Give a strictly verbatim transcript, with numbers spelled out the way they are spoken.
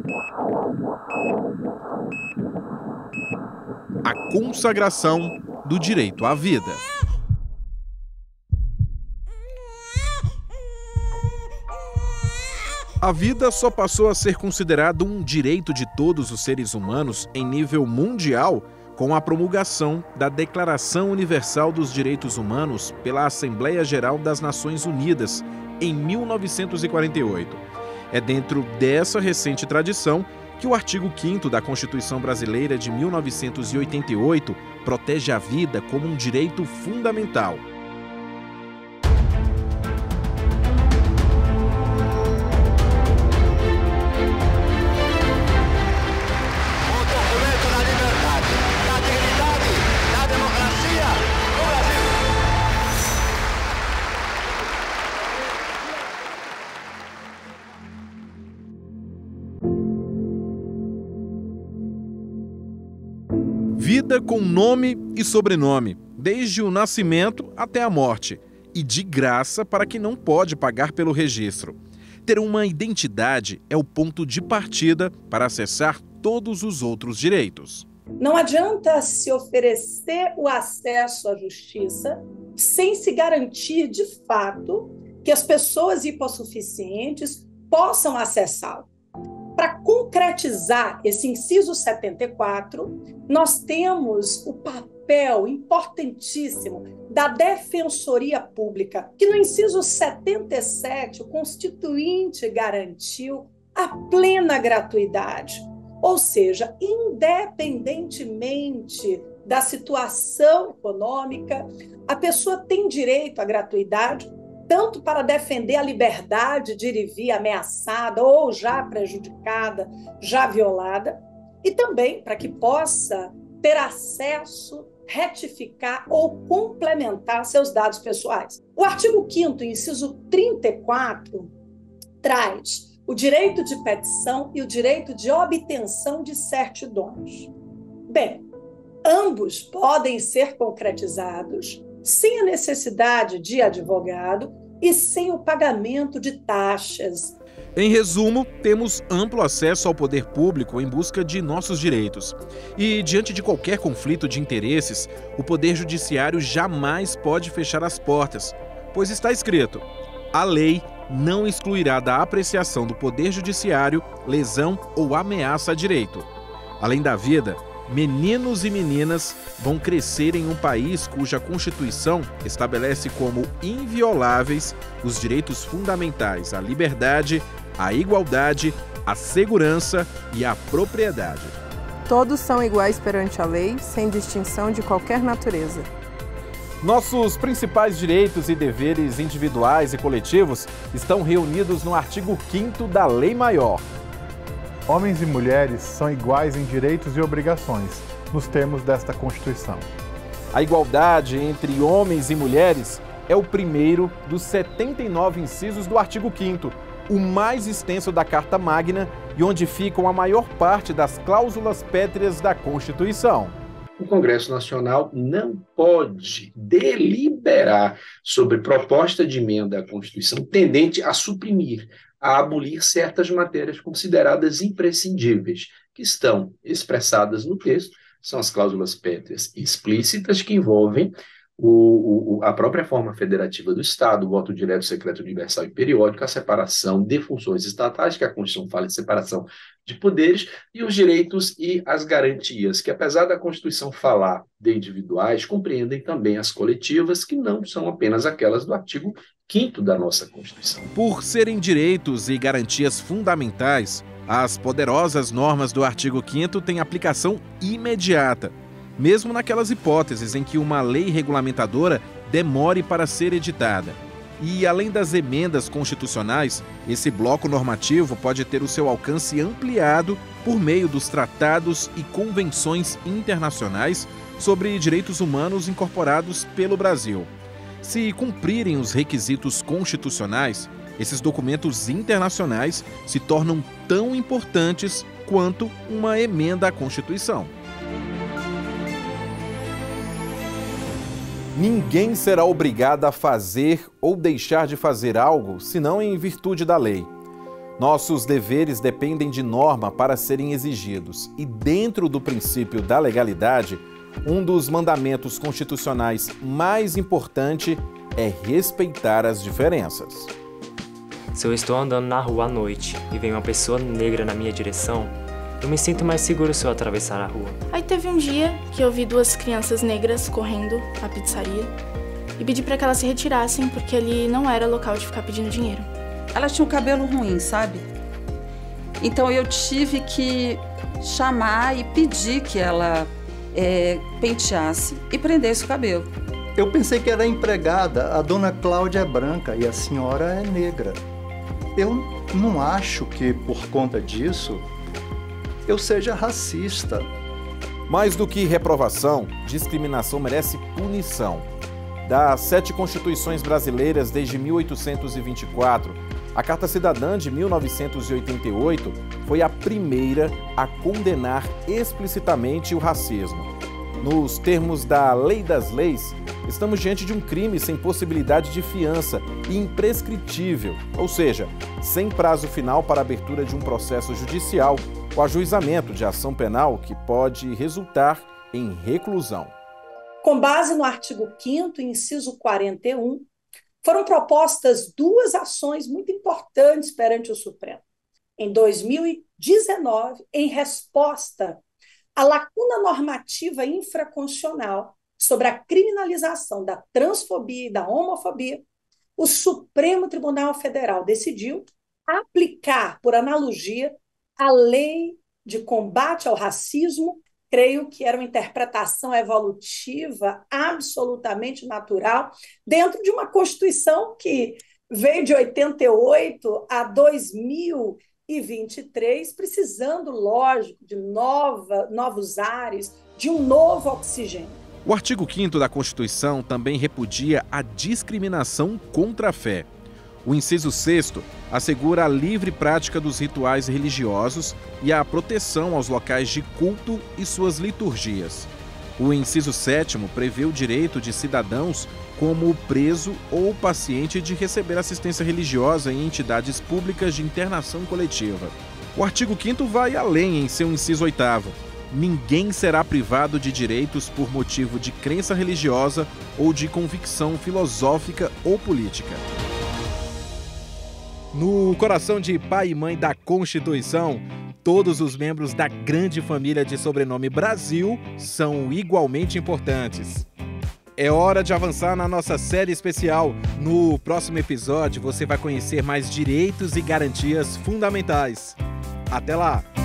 A consagração do direito à vida. A vida só passou a ser considerado um direito de todos os seres humanos em nível mundial com a promulgação da Declaração Universal dos Direitos Humanos pela Assembleia Geral das Nações Unidas, em mil novecentos e quarenta e oito. É dentro dessa recente tradição que o artigo quinto da Constituição Brasileira de mil novecentos e oitenta e oito protege a vida como um direito fundamental. Vida com nome e sobrenome, desde o nascimento até a morte, e de graça para quem não pode pagar pelo registro. Ter uma identidade é o ponto de partida para acessar todos os outros direitos. Não adianta se oferecer o acesso à justiça sem se garantir, de fato, que as pessoas hipossuficientes possam acessá-lo. Para concretizar esse inciso setenta e quatro, nós temos o papel importantíssimo da Defensoria Pública, que no inciso setenta e sete, o Constituinte garantiu a plena gratuidade. Ou seja, independentemente da situação econômica, a pessoa tem direito à gratuidade, tanto para defender a liberdade de ir e vir ameaçada ou já prejudicada, já violada, e também para que possa ter acesso, retificar ou complementar seus dados pessoais. O artigo quinto, inciso trinta e quatro, traz o direito de petição e o direito de obtenção de certidões. Bem, ambos podem ser concretizados sem a necessidade de advogado e sem o pagamento de taxas. Em resumo, temos amplo acesso ao poder público em busca de nossos direitos. E, diante de qualquer conflito de interesses, o Poder Judiciário jamais pode fechar as portas, pois está escrito: a lei não excluirá da apreciação do Poder Judiciário lesão ou ameaça a direito. Além da vida, meninos e meninas vão crescer em um país cuja Constituição estabelece como invioláveis os direitos fundamentais à liberdade, à igualdade, à segurança e à propriedade. Todos são iguais perante a lei, sem distinção de qualquer natureza. Nossos principais direitos e deveres individuais e coletivos estão reunidos no artigo quinto da Lei Maior. Homens e mulheres são iguais em direitos e obrigações, nos termos desta Constituição. A igualdade entre homens e mulheres é o primeiro dos setenta e nove incisos do artigo quinto, o mais extenso da Carta Magna e onde ficam a maior parte das cláusulas pétreas da Constituição. O Congresso Nacional não pode deliberar sobre proposta de emenda à Constituição tendente a suprimir, a abolir certas matérias consideradas imprescindíveis, que estão expressadas no texto, são as cláusulas pétreas explícitas que envolvem o, o, a própria forma federativa do Estado, o voto direto, secreto, universal e periódico, a separação de funções estatais, que a Constituição fala de separação de poderes, e os direitos e as garantias, que apesar da Constituição falar de individuais, compreendem também as coletivas, que não são apenas aquelas do artigo quinto da nossa Constituição. Por serem direitos e garantias fundamentais, as poderosas normas do artigo quinto têm aplicação imediata, mesmo naquelas hipóteses em que uma lei regulamentadora demore para ser editada. E, além das emendas constitucionais, esse bloco normativo pode ter o seu alcance ampliado por meio dos tratados e convenções internacionais sobre direitos humanos incorporados pelo Brasil. Se cumprirem os requisitos constitucionais, esses documentos internacionais se tornam tão importantes quanto uma emenda à Constituição. Ninguém será obrigado a fazer ou deixar de fazer algo, senão em virtude da lei. Nossos deveres dependem de norma para serem exigidos e, dentro do princípio da legalidade, um dos mandamentos constitucionais mais importante é respeitar as diferenças. Se eu estou andando na rua à noite e vem uma pessoa negra na minha direção, eu me sinto mais seguro se eu atravessar a rua. Aí teve um dia que eu vi duas crianças negras correndo na pizzaria e pedi para que elas se retirassem porque ali não era local de ficar pedindo dinheiro. Elas tinham cabelo ruim, sabe? Então eu tive que chamar e pedir que ela é, penteasse e prendesse o cabelo. Eu pensei que era empregada, a dona Cláudia é branca e a senhora é negra. Eu não acho que, por conta disso, eu seja racista. Mais do que reprovação, discriminação merece punição. Das sete constituições brasileiras desde mil oitocentos e vinte e quatro, a Carta Cidadã de mil novecentos e oitenta e oito foi a primeira a condenar explicitamente o racismo. Nos termos da Lei das Leis, estamos diante de um crime sem possibilidade de fiança e imprescritível, ou seja, sem prazo final para a abertura de um processo judicial ou ajuizamento de ação penal que pode resultar em reclusão. Com base no artigo quinto, inciso quarenta e um, foram propostas duas ações muito importantes perante o Supremo. Em dois mil e dezenove, em resposta à lacuna normativa infraconstitucional sobre a criminalização da transfobia e da homofobia, o Supremo Tribunal Federal decidiu aplicar, por analogia, a Lei de Combate ao Racismo. Creio que era uma interpretação evolutiva absolutamente natural dentro de uma Constituição que veio de oitenta e oito a dois mil e vinte e três, precisando, lógico, de nova, novos ares, de um novo oxigênio. O artigo quinto da Constituição também repudia a discriminação contra a fé. O inciso sexto assegura a livre prática dos rituais religiosos e a proteção aos locais de culto e suas liturgias. O inciso sétimo prevê o direito de cidadãos como preso ou paciente de receber assistência religiosa em entidades públicas de internação coletiva. O artigo quinto vai além em seu inciso oitavo. Ninguém será privado de direitos por motivo de crença religiosa ou de convicção filosófica ou política. No coração de pai e mãe da Constituição, todos os membros da grande família de sobrenome Brasil são igualmente importantes. É hora de avançar na nossa série especial. No próximo episódio, você vai conhecer mais direitos e garantias fundamentais. Até lá!